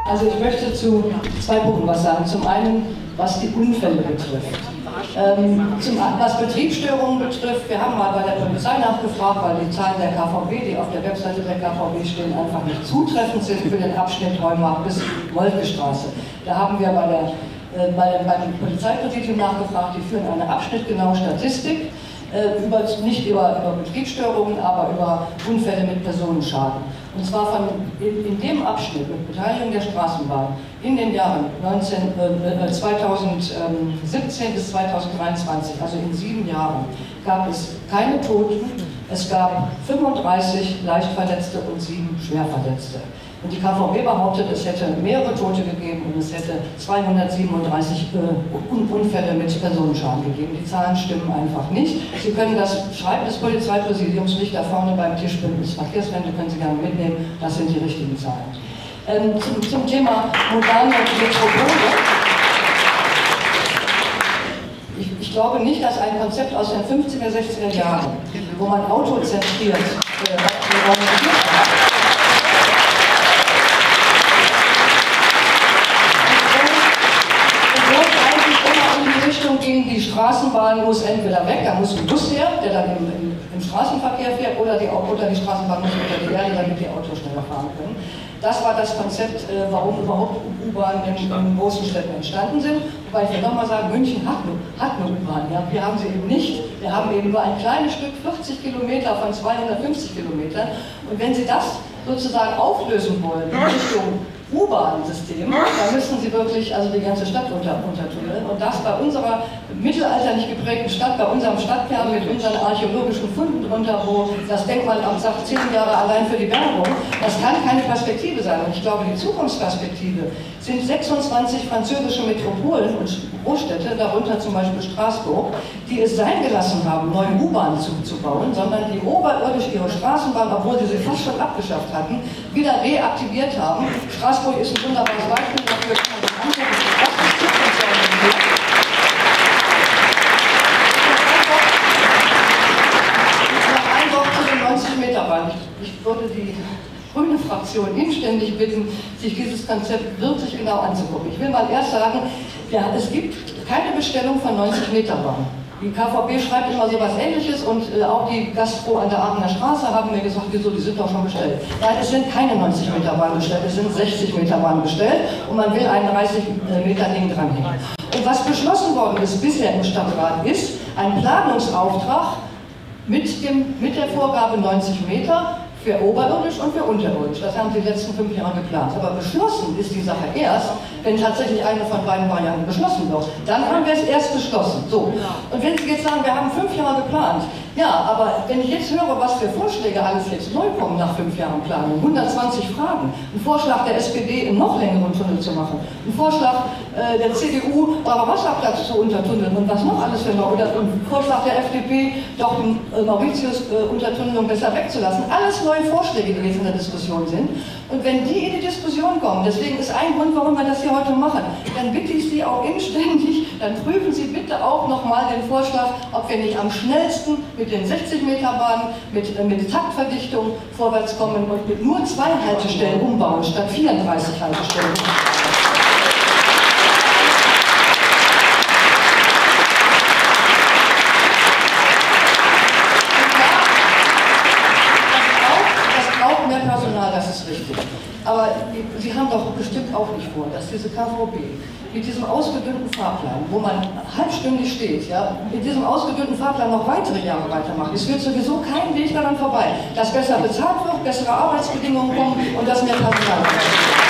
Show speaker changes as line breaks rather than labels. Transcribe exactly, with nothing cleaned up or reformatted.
Also ich möchte zu zwei Punkten was sagen. Zum einen, was die Unfälle betrifft. Ähm, zum, was Betriebsstörungen betrifft, wir haben mal bei der Polizei nachgefragt, weil die Zahlen der K V B, die auf der Webseite der K V B stehen, einfach nicht zutreffend sind für den Abschnitt Heumarkt bis Moltke-Straße. Da haben wir bei der, äh, bei der, beim Polizeipräsidium nachgefragt, die führen eine abschnittgenaue Statistik, äh, über, nicht über, über Betriebsstörungen, aber über Unfälle mit Personenschaden. Und zwar von, in, in dem Abschnitt mit Beteiligung der Straßenbahn in den Jahren neunzehn, äh, zweitausendsiebzehn bis zweitausenddreiundzwanzig, also in sieben Jahren, gab es keine Toten, es gab fünfunddreißig Leichtverletzte und sieben Schwerverletzte. Und die K V B behauptet, es hätte mehrere Tote gegeben und es hätte zweihundertsiebenunddreißig äh, Unfälle mit Personenschaden gegeben. Die Zahlen stimmen einfach nicht. Sie können das Schreiben des Polizeipräsidiums nicht da vorne beim Tischbündnis Verkehrswende, können Sie gerne mitnehmen, das sind die richtigen Zahlen. Ähm, zum, zum Thema moderne Metropole. Ich, ich glaube nicht, dass ein Konzept aus den fünfziger, sechziger Jahren, wo man autozentriert äh, organisiert hat, ging, die Straßenbahn muss entweder weg, da muss ein Bus her, der dann im, im, im Straßenverkehr fährt, oder die, oder die Straßenbahn muss unter die Erde, damit die Autos schneller fahren können. Das war das Konzept, äh, warum überhaupt U-Bahnen in, in großen Städten entstanden sind. Wobei ich will nochmal sagen, München hat eine, hat eine U-Bahn, ja? Wir haben sie eben nicht. Wir haben eben nur ein kleines Stück, vierzig Kilometer von zweihundertfünfzig Kilometern. Und wenn Sie das sozusagen auflösen wollen in Richtung U-Bahn-System, da müssen Sie wirklich also die ganze Stadt unter, untertunneln. Und das bei unserer mittelalterlich geprägten Stadt, bei unserem Stadtkern mit unseren archäologischen Funden drunter, wo das Denkmalamt sagt, zehn Jahre allein für die Bergung, das kann keine Perspektive sein. Und ich glaube, die Zukunftsperspektive sind sechsundzwanzig französische Metropolen und Großstädte, darunter zum Beispiel Straßburg, die es sein gelassen haben, neue U-Bahnen zu, zu bauen, sondern die oberirdisch ihre Straßenbahn, obwohl sie sie fast schon abgeschafft hatten, wieder reaktiviert haben. Straßburg ist ein wunderbares Beispiel dafür, kann man sich angucken, was das Zukunftssorgen angeht. Noch ein Wort zu den neunzig Meter Bahn. Ich, ich würde die grüne Fraktion inständig bitten, sich dieses Konzept wirklich genau anzugucken. Ich will mal erst sagen, ja, es gibt keine Bestellung von neunzig Meter Bahn. Die K V B schreibt immer so was Ähnliches und äh, auch die Gastro an der Aachener Straße haben mir gesagt, wieso, die sind doch schon bestellt. Nein, es sind keine neunzig Meter Bahn bestellt, es sind sechzig Meter Bahn bestellt und man will ein dreißig Meter Ding dranhängen. Und was beschlossen worden ist bisher im Stadtrat ist ein Planungsauftrag mit, dem, mit der Vorgabe neunzig Meter für oberirdisch und für unterirdisch. Das haben sie die letzten fünf Jahre geplant. Aber beschlossen ist die Sache erst, wenn tatsächlich eine von beiden Varianten beschlossen wird. Dann haben wir es erst beschlossen. So. Und wenn Sie jetzt sagen, wir haben fünf Jahre geplant, ja, aber wenn ich jetzt höre, was für Vorschläge alles jetzt neu kommen nach fünf Jahren Planung, hundertzwanzig Fragen, ein Vorschlag der S P D, einen noch längeren Tunnel zu machen, ein Vorschlag äh, der C D U, Barbarossa-Platz zu untertunneln und was noch alles für noch, oder ein Vorschlag der F D P, doch die äh, Mauritius-Untertunnelung äh, besser wegzulassen, alles neue Vorschläge, die jetzt in der Diskussion sind. Und wenn die in die Diskussion kommen, deswegen ist ein Grund, warum wir das hier heute machen, dann bitte ich Sie auch inständig, dann prüfen Sie bitte auch nochmal den Vorschlag, ob wir nicht am schnellsten mit den sechzig Meter Bahnen, mit, äh, mit Taktverdichtung vorwärts kommen und mit nur zwei Haltestellen umbauen, statt vierunddreißig Haltestellen. Das ist richtig. Aber Sie haben doch bestimmt auch nicht vor, dass diese K V B mit diesem ausgedünnten Fahrplan, wo man halbstündig steht, ja, mit diesem ausgedünnten Fahrplan noch weitere Jahre weitermacht. Es führt sowieso kein Weg daran vorbei, dass besser bezahlt wird, bessere Arbeitsbedingungen kommen und dass mehr Personal kommt.